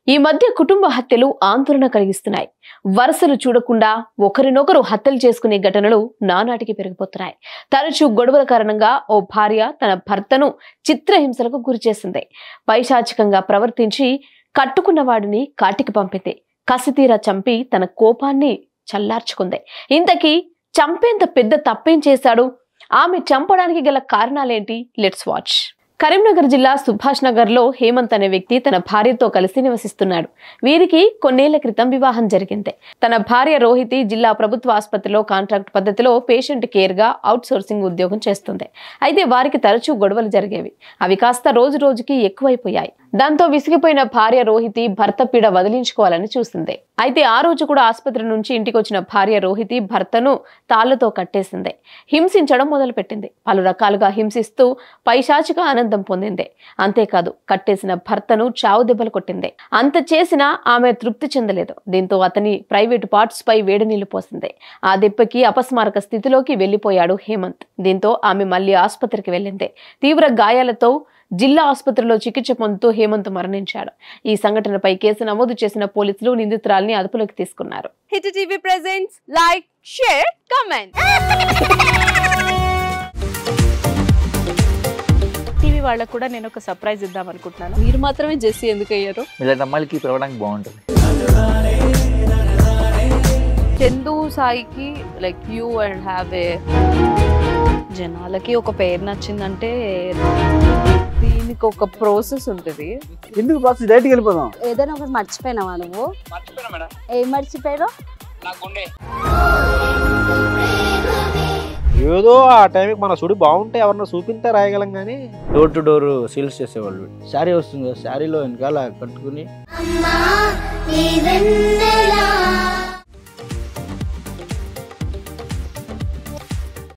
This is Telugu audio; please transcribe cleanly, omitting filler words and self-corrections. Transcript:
ఈ మధ్య కుటుంబ హత్యలు ఆందోళన కలిగిస్తున్నాయి. వరుసలు చూడకుండా ఒకరినొకరు హత్యలు చేసుకునే ఘటనలు నానాటికి పెరిగిపోతున్నాయి. తరచూ గొడవల కారణంగా ఓ భార్య తన భర్తను చిత్రహింసలకు గురిచేసింది. పైశాచికంగా ప్రవర్తించి కట్టుకున్న వాడిని కాటికి పంపింది. కసితీరా చంపి తన కోపాన్ని చల్లార్చుకుంది. ఇంతకీ చంపేంత పెద్ద తప్పేం చేశాడు? ఆమె చంపడానికి గల కారణాలేంటి? Let's watch. కరీంనగర్ జిల్లా సుభాష్ నగర్ లో హేమంత్ అనే వ్యక్తి తన భార్యతో కలిసి నివసిస్తున్నాడు. వీరికి కొన్నేళ్ల క్రితం వివాహం జరిగింది. తన భార్య రోహితి జిల్లా ప్రభుత్వ ఆసుపత్రిలో కాంట్రాక్ట్ పద్ధతిలో పేషెంట్ కేర్ గా అవుట్ సోర్సింగ్ ఉద్యోగం చేస్తుంది. అయితే వారికి తరచూ గొడవలు జరిగేవి. అవి కాస్త రోజు రోజుకి ఎక్కువైపోయాయి. దాంతో విసిగిపోయిన భార్య రోహితి భర్త పీడ వదిలించుకోవాలని చూసింది. అయితే ఆ రోజు కూడా ఆసుపత్రి నుంచి ఇంటికి వచ్చిన భార్య రోహితి భర్తను తాళ్లతో కట్టేసింది. హింసించడం మొదలుపెట్టింది. పలు రకాలుగా హింసిస్తూ పైశాచిక ఆనందం పొందింది. అంతేకాదు కట్టేసిన భర్తను చావు దెబ్బలు కొట్టింది. అంత చేసినా ఆమె తృప్తి చెందలేదు. దీంతో అతని ప్రైవేటు పార్ట్స్ పై వేడి నీళ్లు పోసింది. ఆ దెబ్బకి అపస్మారక స్థితిలోకి వెళ్లిపోయాడు హేమంత్. దీంతో ఆమె మళ్లీ ఆసుపత్రికి వెళ్ళింది. తీవ్ర గాయాలతో జిల్లా ఆసుపత్రిలో చికిత్స పొందుతూ హేమంత్ మరణించాడు. ఈ సంఘటనపై కేసు నమోదు చేసిన పోలీసులు నిందితురాల్ని అదుపులోకి తీసుకున్నారు. Hit TV presents like, share, comment. TV వాళ్ళకు కూడా నేను ఒక సర్ప్రైజ్ ఇద్దాం అనుకుంటున్నాను. మీరు మాత్రమే జెస్సీ ఎందుకు అయ్యారు? ఇలాంటి అమ్మాయిలకి పిలవడానికి బాగుంటుంది. చందు సాయికి like you and have a జనాలకి ఒక పేరు నచ్చిందంటే దీనికి ఒక ప్రాసెస్ ఉంటుంది. ఎందుకు ప్రాసెస్ డైరెక్ట్‌గా వెళ్ళిపోదాం. ఏదైనా ఒకటి మర్చిపోయినావా నువ్వు? మర్చిపోయినా మేడం. ఏం మర్చిపోయావు? నా గుండె. ఏదో ఆ టైంకి మన సుడి బాగుంటే ఎవరన్నా చూపిస్తే రాయగలం కానీ డోర్ టు డోర్ సేల్స్ చేసేవాళ్ళు. శారీ వస్తుంది, శారీలో వెనకాల కట్టుకుని